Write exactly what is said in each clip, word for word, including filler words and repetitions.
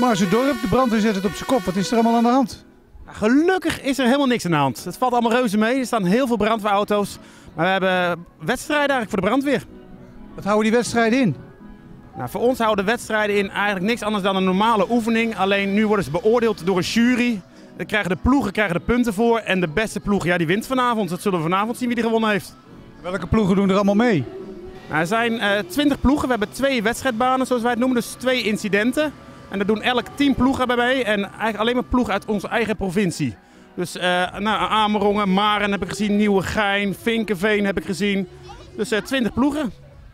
Maarse dorp, de brandweer zet het op zijn kop. Wat is er allemaal aan de hand? Nou, gelukkig is er helemaal niks aan de hand. Het valt allemaal reuze mee. Er staan heel veel brandweerauto's. Maar we hebben wedstrijden eigenlijk voor de brandweer. Wat houden die wedstrijden in? Nou, voor ons houden de wedstrijden in eigenlijk niks anders dan een normale oefening. Alleen nu worden ze beoordeeld door een jury. Dan krijgen de ploegen krijgen de punten voor. En de beste ploeg ja, die wint vanavond. Dat zullen we vanavond zien wie die gewonnen heeft. Welke ploegen doen er allemaal mee? Nou, er zijn uh, twintig ploegen. We hebben twee wedstrijdbanen, zoals wij het noemen. Dus twee incidenten. En daar doen elk tien ploegen bij mee. En eigenlijk alleen maar ploegen uit onze eigen provincie. Dus uh, nou, Amerongen, Maren heb ik gezien, Nieuwegein, Vinkenveen heb ik gezien. Dus uh, twintig ploegen.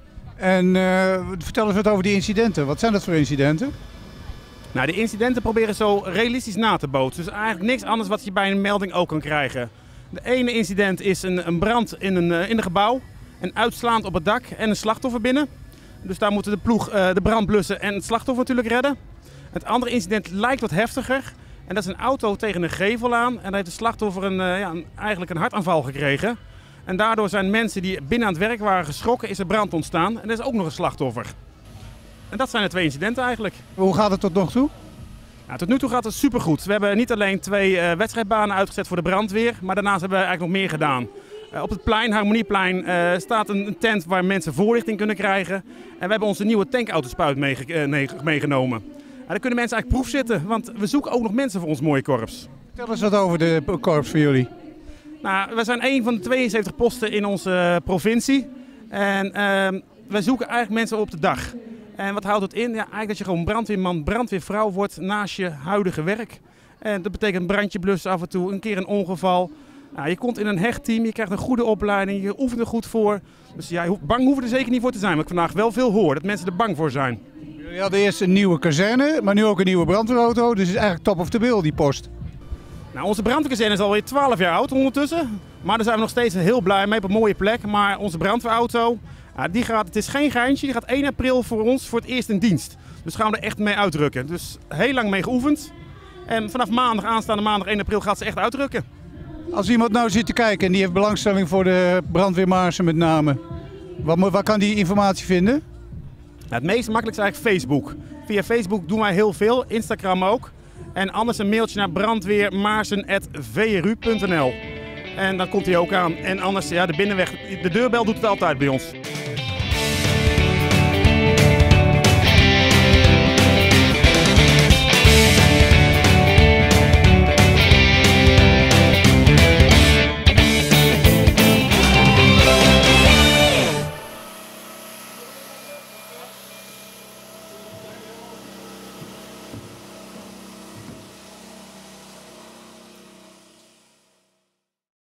En uh, vertel eens wat over die incidenten. Wat zijn dat voor incidenten? Nou, de incidenten proberen zo realistisch na te bootsen. Dus eigenlijk niks anders wat je bij een melding ook kan krijgen. De ene incident is een, een brand in een, uh, in een gebouw. En uitslaand op het dak en een slachtoffer binnen. Dus daar moeten de ploeg uh, de brand blussen en het slachtoffer natuurlijk redden. Het andere incident lijkt wat heftiger. En dat is een auto tegen een gevel aan. En daar heeft de slachtoffer een, uh, ja, een, eigenlijk een hartaanval gekregen. En daardoor zijn mensen die binnen aan het werk waren geschrokken, is er brand ontstaan. En er is ook nog een slachtoffer. En dat zijn de twee incidenten eigenlijk. Hoe gaat het tot nog toe? Nou, tot nu toe gaat het supergoed. We hebben niet alleen twee uh, wedstrijdbanen uitgezet voor de brandweer, maar daarnaast hebben we eigenlijk nog meer gedaan. Uh, op het plein, Harmonieplein, uh, staat een, een tent waar mensen voorlichting kunnen krijgen. En we hebben onze nieuwe tankautospuit meege, uh, meegenomen. Uh, daar kunnen mensen eigenlijk proef zitten, want we zoeken ook nog mensen voor ons mooie korps. Vertel eens wat over de korps voor jullie. Nou, we zijn een van de tweeënzeventig posten in onze uh, provincie. En uh, we zoeken eigenlijk mensen op de dag. En wat houdt het in? Ja, eigenlijk dat je gewoon brandweerman, brandweervrouw wordt naast je huidige werk. En dat betekent brandje blussen af en toe, een keer een ongeval. Nou, je komt in een hecht team, je krijgt een goede opleiding, je oefent er goed voor. Dus ja, bang hoeven er zeker niet voor te zijn. Maar ik vandaag wel veel hoor, dat mensen er bang voor zijn. Jullie hadden eerst een nieuwe kazerne, maar nu ook een nieuwe brandweerauto. Dus het is eigenlijk top of the bill, die post. Nou, onze brandweerkazerne is alweer twaalf jaar oud ondertussen. Maar daar zijn we nog steeds heel blij mee, op een mooie plek. Maar onze brandweerauto, ja, die gaat, het is geen geintje, die gaat één april voor ons voor het eerst in dienst. Dus gaan we er echt mee uitrukken. Dus heel lang mee geoefend. En vanaf maandag, aanstaande maandag één april, gaat ze echt uitrukken. Als iemand nou zit te kijken en die heeft belangstelling voor de brandweer Maarsen met name, waar, waar kan die informatie vinden? Nou, het meest makkelijk is eigenlijk Facebook. Via Facebook doen wij heel veel, Instagram ook. En anders een mailtje naar brandweermaarsen apenstaartje v r u punt n l. En dan komt hij ook aan. En anders, ja, de binnenweg, de deurbel doet het altijd bij ons.